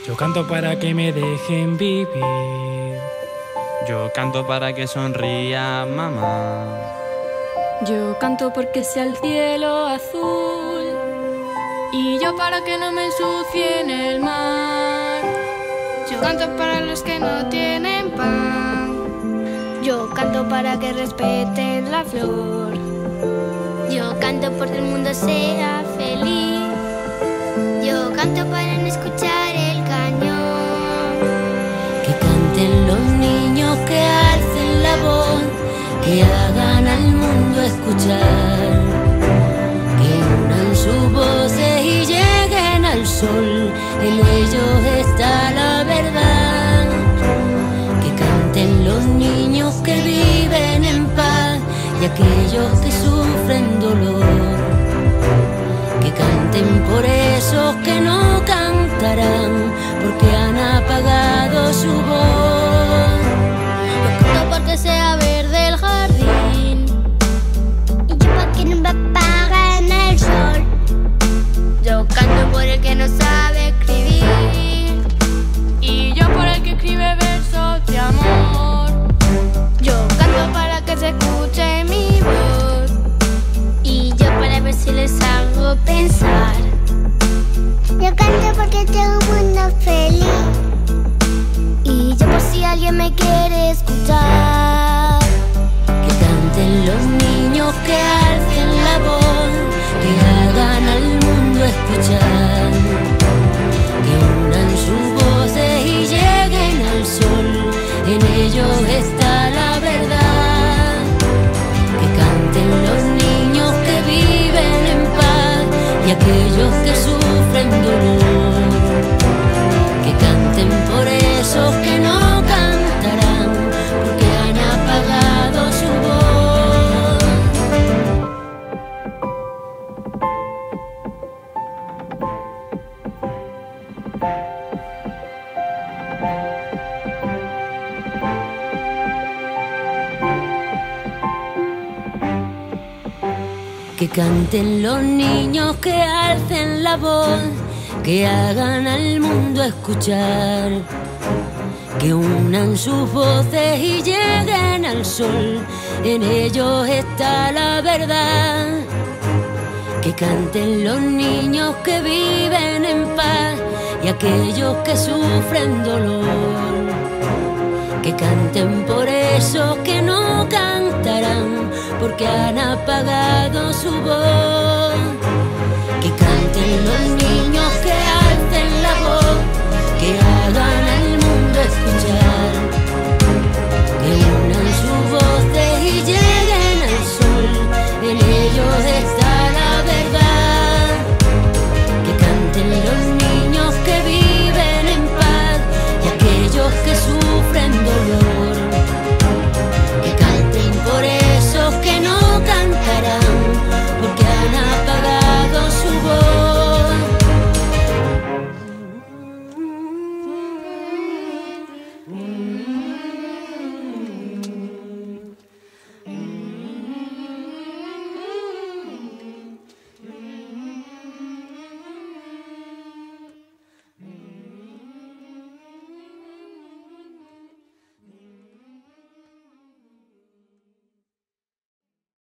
Yo canto para que me dejen vivir. Yo canto para que sonría mamá. Yo canto porque sea el cielo azul. Y yo para que no me ensucien el mar. Yo canto para los que no tienen pan. Yo canto para que respeten la flor. Yo canto porque el mundo sea feliz. Yo canto para no escuchar el cañón. Que canten los niños, que alcen la voz, que hagan al mundo escuchar, que unan sus voces y lleguen al sol. En ellos está la verdad. Que canten los niños que viven en paz y aquellos que sufren dolor. Que canten por esos que no cantarán porque han apagado su voz. Yo canto porque sea verde el jardín. Y yo para que no me apaguen el sol. Yo canto por el que no sabe escribir. Y yo por el que escribe versos de amor. Yo canto para que se escuche mi voz. Y yo para ver si les hago pensar. Yo canto porque tengo un mundo feliz. Y yo por si alguien me quiere escuchar. Que canten los niños, que alcen la voz, que hagan al mundo escuchar, que unan sus voces y lleguen al sol. En ellos está la verdad. Que canten los niños que viven en paz y aquellos que sufren dolor. Que canten por esos que no cantarán porque han apagado su voz. Que canten los niños, que alcen la voz, que hagan al mundo escuchar, que unan sus voces y lleguen al sol. En ellos está la verdad. Que canten los niños que viven en paz y aquellos que sufren dolor. Que canten por esos que no cantarán porque han apagado su voz. Que canten los niños,